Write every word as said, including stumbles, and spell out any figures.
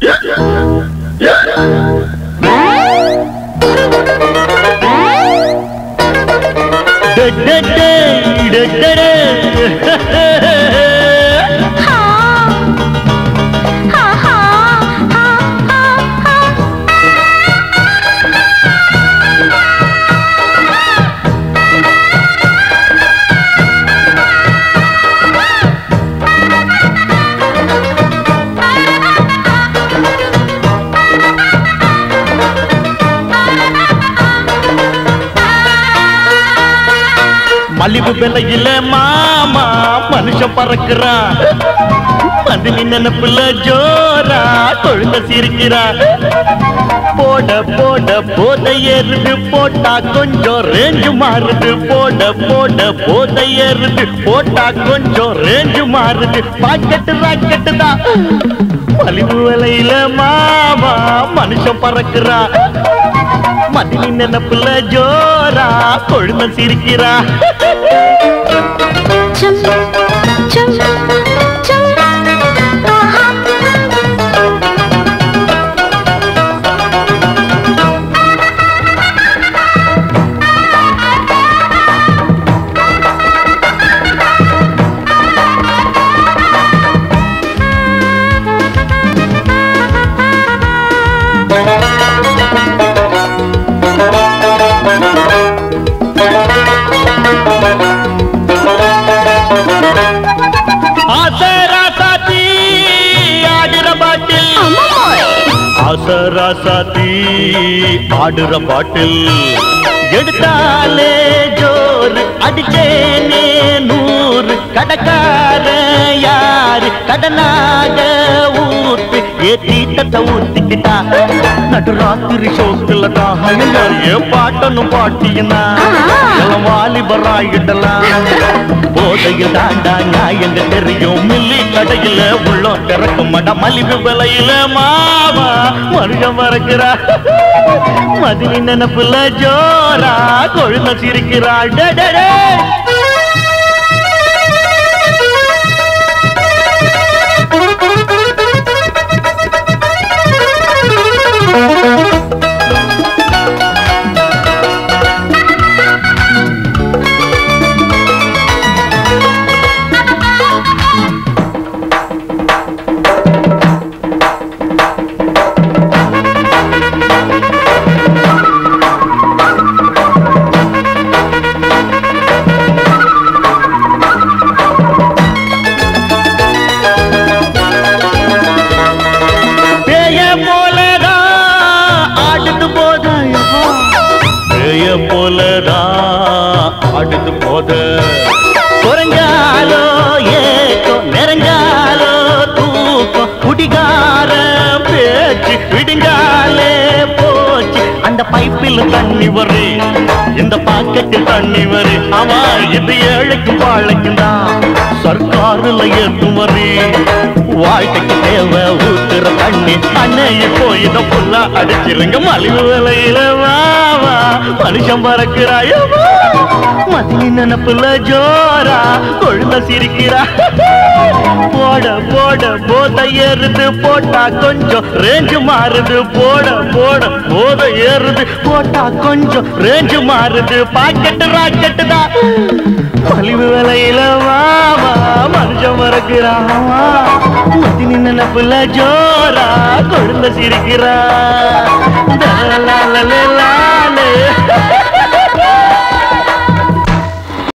மலிவு விலையில மாமா மனுஷன் பறக்குறான், மதினி நினைப்புல ஜோரா கொழுந்த சிரிக்கிறான். போட போட போத ஏறுது போட்டா கொஞ்சம் ரேஞ்சு மாறுது. போட போட போத ஏறுது போட்டா கொஞ்சம் ரேஞ்சு மாறுது. பாக்கெட்டு ராக்கெட்டு தான் மலிவு விலையில மாமா மனுஷன் பறக்குறான், மதினி நினைப்புல ஜோரா கொழுந்த சிரிக்கிறா. ஆசராசாத்தி ஆடுற பாட்டில் எடுத்தாலே ஜோர் அடிச்சேனே நூறு. கடக்கார யாரு கடனாக ஊத்து ஏத்தி தட்ட ஊத்திக்கிட்டா. நடுராத்திரி ஷோக்குல தான் ஏ பாட்டனும் பாட்டியனா வாலிபராயிடலாம். போதையில் தாண்டா நியாயங்க தெரியும், மில்லி கடையில உள்ளம் திறக்கும் மட. மலிவு விலையில மாவா மனுஷன் மறக்கிறா, மதினி நினைப்புல ஜோரா கொழுந்த சிரிக்கிறா. ஆடுது போத குறைஞ்சாலோ ஏக்கம் நிறைஞ்சாலோ தூக்கம். குடிகார பேச்சு விடுங்காலே போச்சு. அந்த பைப்பில் தண்ணி வரு, இந்த பாக்கெட்டில் தண்ணி வரு. அவா இது ஏழைக்கும் பாழைக்கும் தான் சர்க்காருல ஏற்றும் வரு. வாழ்க்கைக்கு தேவை ஊத்துற தண்ணி அன்னைய போய் இதை புல்லா அடிச்சிருங்க. மலிவு விலையில வாவா மனுஷன் பறக்கிறாயோ, மதினி நினைப்புல ஜோரா கொழுந்த சிரிக்கிறா. போட போட போத ஏறுது போட்டா கொஞ்சம் ரேஞ்சு மாறுது. போட போட போத ஏறுது போட்டா கொஞ்சம் ரேஞ்சு மாறுது. பாக்கெட்டு ராக்கெட்டு தான் மலிவு விலையில வாவா மனுஷன் மறக்கிறாமா. மதினி நினைப்புல ஜோரா கொழுந்த சிரிக்கிறா.